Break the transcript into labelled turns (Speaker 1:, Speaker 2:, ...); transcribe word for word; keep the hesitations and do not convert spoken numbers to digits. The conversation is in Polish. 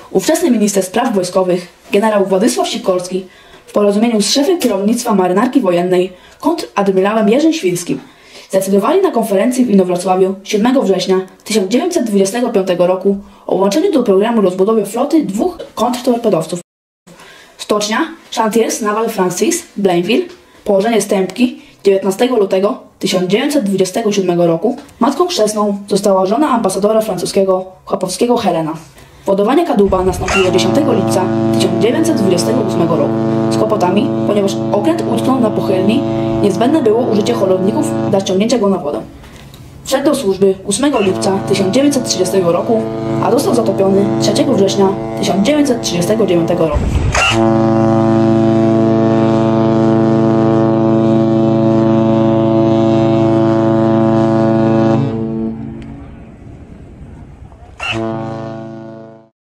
Speaker 1: ówczesny minister spraw wojskowych, generał Władysław Sikorski, w porozumieniu z szefem kierownictwa marynarki wojennej, kontradmirałem Jerzym Świrskim, zdecydowali na konferencji w Inowrocławiu siódmego września tysiąc dziewięćset dwudziestego piątego roku o łączeniu do programu rozbudowy floty dwóch kontrtorpedowców. Stocznia Chantiers Naval Francis Blainville, położenie Stępki dziewiętnastego lutego tysiąc dziewięćset dwudziestego siódmego roku. Matką chrzestną została żona ambasadora francuskiego Chłopowskiego Helena. Wodowanie kadłuba nastąpiło dziesiątego lipca tysiąc dziewięćset dwudziestego ósmego roku z kłopotami, ponieważ okręt utknął na pochylni, niezbędne było użycie holowników dla ściągnięcia go na wodę. Wszedł do służby ósmego lipca tysiąc dziewięćset trzydziestego roku, a został zatopiony trzeciego września tysiąc dziewięćset trzydziestego dziewiątego roku.